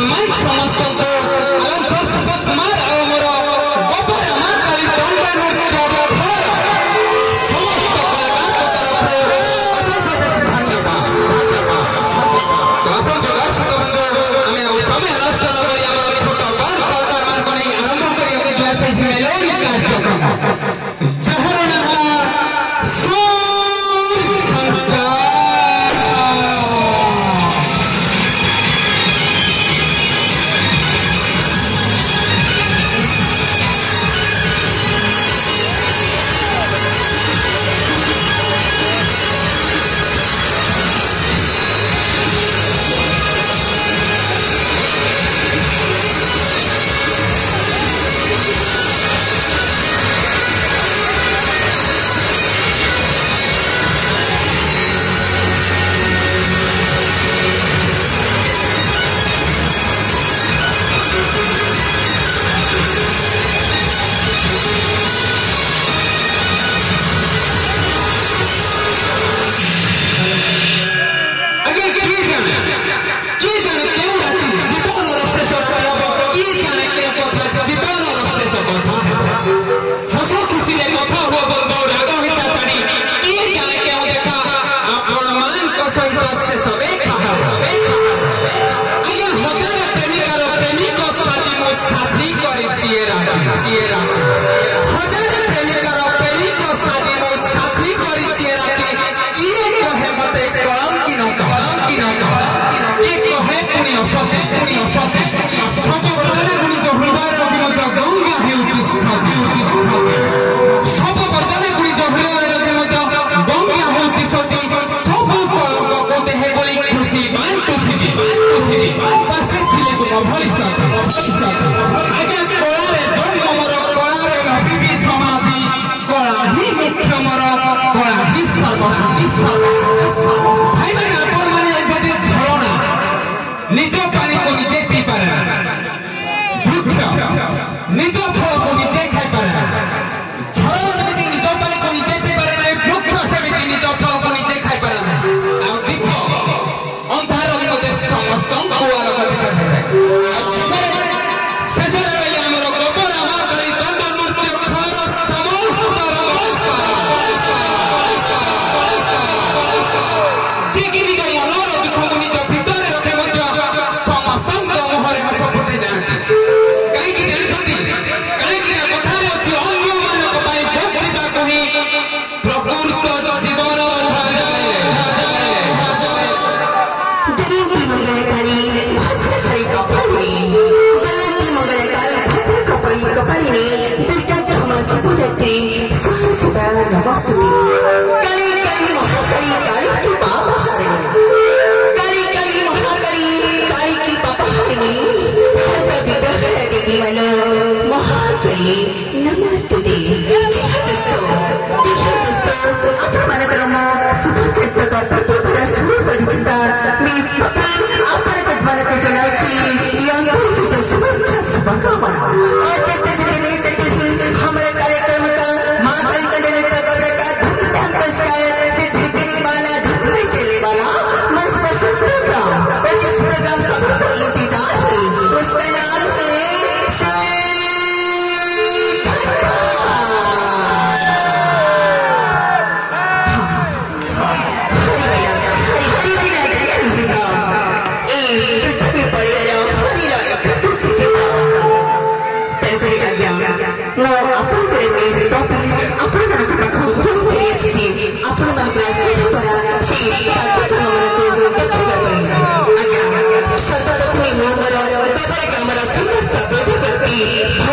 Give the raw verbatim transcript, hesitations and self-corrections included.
सम्मान समस्त को अलंकार सुबह कुमार और गोबर मां काली दंड नृत्य खर समस्त कलाकार को तरफ से अशेष अशेष धन्यवाद तो असल जगह छोट बंधु हमें उस समय नष्ट न करी हमारा छोटा बड़ कलाकार मार्ग नहीं आरंभ करी हमें जो है मेलोडी कार्यक्रम जहर नहला सूर शंकर निज पानी को निजे पी पारे वृक्ष निज फल को निजे खाई पारे झड़ जमी निज पानी को निजे पी पारे ना वृक्ष सेमती निज फल को निजे खाई पारे ना आ दीप अंधार मते समस्त को आलोक दिखाई शेषे रही आमर गोबर आमा करी दंड नृत्य खर समस्त जे कि निज मनर दुख को निज भीतर नमस्ते दोस्तों दोस्तों अपना मन क्रम सुप्रचित प्रतिभा सुर परिचित मिस पटेल अपने मन को जनाउछि यंत्र सुध शुभेच्छा शुभकामना और जते जते जते ही हमारे कार्यक्रम का मां काली दंड नृत्य कब्र का धूमधाम पुरस्कार धीरे वाला धूम चले वाला मंच पर प्रोग्राम और जिस प्रोग्राम सभी को इंतजार है उसका नाम है सर्वप्रथम